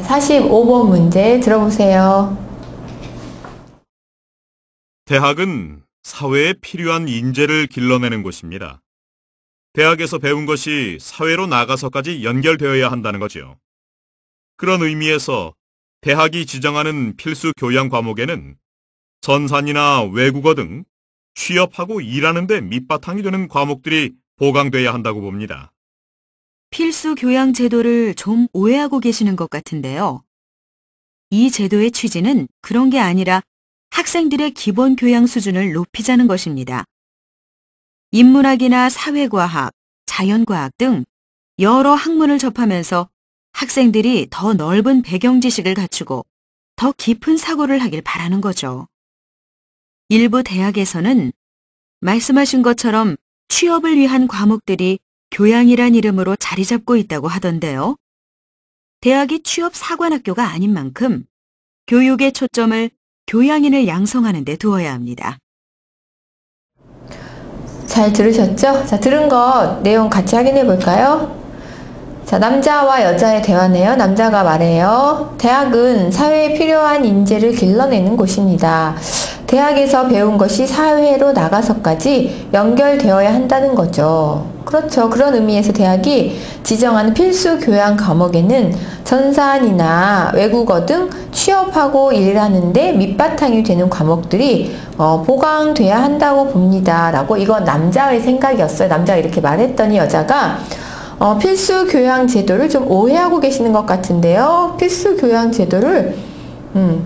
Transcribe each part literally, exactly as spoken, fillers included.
사십오 번 문제 들어보세요. 대학은 사회에 필요한 인재를 길러내는 곳입니다. 대학에서 배운 것이 사회로 나가서까지 연결되어야 한다는 거죠. 그런 의미에서 대학이 지정하는 필수 교양 과목에는 전산이나 외국어 등 취업하고 일하는 데 밑바탕이 되는 과목들이 보강돼야 한다고 봅니다. 필수 교양 제도를 좀 오해하고 계시는 것 같은데요. 이 제도의 취지는 그런 게 아니라 학생들의 기본 교양 수준을 높이자는 것입니다. 인문학이나 사회과학, 자연과학 등 여러 학문을 접하면서 학생들이 더 넓은 배경 지식을 갖추고 더 깊은 사고를 하길 바라는 거죠. 일부 대학에서는 말씀하신 것처럼 취업을 위한 과목들이 교양이란 이름으로 자리 잡고 있다고 하던데요. 대학이 취업 사관학교가 아닌 만큼 교육의 초점을 교양인을 양성하는 데 두어야 합니다. 잘 들으셨죠? 자, 들은 거 내용 같이 확인해 볼까요? 자, 남자와 여자의 대화네요. 남자가 말해요. 대학은 사회에 필요한 인재를 길러내는 곳입니다. 대학에서 배운 것이 사회로 나가서까지 연결되어야 한다는 거죠. 그렇죠. 그런 의미에서 대학이 지정하는 필수 교양 과목에는 전산이나 외국어 등 취업하고 일하는데 밑바탕이 되는 과목들이 어, 보강돼야 한다고 봅니다. 라고 이건 남자의 생각이었어요. 남자가 이렇게 말했더니 여자가 어, 필수 교양 제도를 좀 오해하고 계시는 것 같은데요. 필수 교양 제도를 음,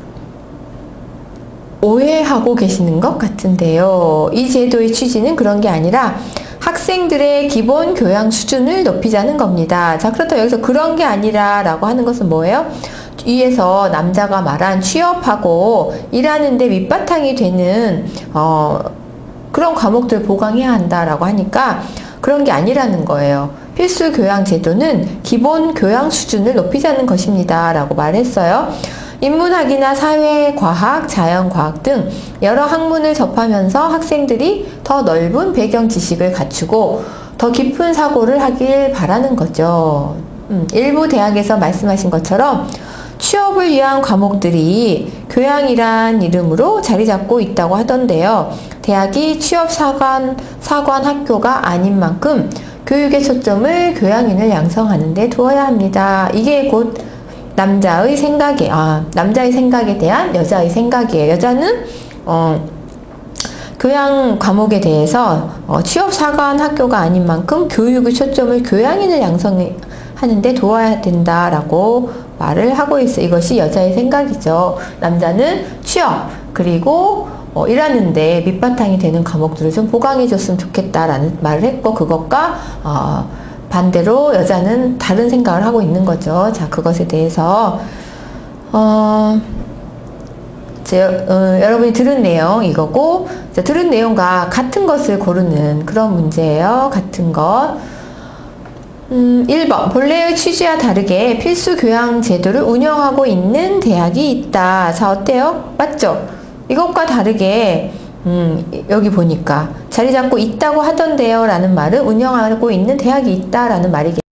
오해하고 계시는 것 같은데요. 이 제도의 취지는 그런 게 아니라 학생들의 기본 교양 수준을 높이자는 겁니다. 자, 그렇다면 여기서 그런 게 아니라 라고 하는 것은 뭐예요? 위에서 남자가 말한 취업하고 일하는데 밑바탕이 되는 어, 그런 과목들 보강해야 한다라고 하니까 그런 게 아니라는 거예요. 필수 교양 제도는 기본 교양 수준을 높이자는 것입니다. 라고 말했어요. 인문학이나 사회, 과학, 자연과학 등 여러 학문을 접하면서 학생들이 더 넓은 배경 지식을 갖추고 더 깊은 사고를 하길 바라는 거죠. 음, 일부 대학에서 말씀하신 것처럼 취업을 위한 과목들이 교양이란 이름으로 자리 잡고 있다고 하던데요. 대학이 취업 사관, 사관 학교가 아닌 만큼 교육의 초점을 교양인을 양성하는 데 두어야 합니다. 이게 곧 남자의 생각에, 아, 남자의 생각에 대한 여자의 생각이에요. 여자는, 어, 교양 과목에 대해서 어, 취업 사관 학교가 아닌 만큼 교육의 초점을 교양인을 양성하는 데 두어야 된다라고 말을 하고 있어요. 이것이 여자의 생각이죠. 남자는 취업, 그리고 어, 일하는데 밑바탕이 되는 과목들을 좀 보강해줬으면 좋겠다라는 말을 했고, 그것과 어, 반대로 여자는 다른 생각을 하고 있는 거죠. 자, 그것에 대해서 어, 제, 어, 여러분이 들은 내용 이거고, 자, 들은 내용과 같은 것을 고르는 그런 문제예요. 같은 것. 음, 일 번 본래의 취지와 다르게 필수 교양 제도를 운영하고 있는 대학이 있다. 자, 어때요? 맞죠? 이것과 다르게 음, 여기 보니까 자리 잡고 있다고 하던데요 라는 말은 운영하고 있는 대학이 있다라는 말이겠죠.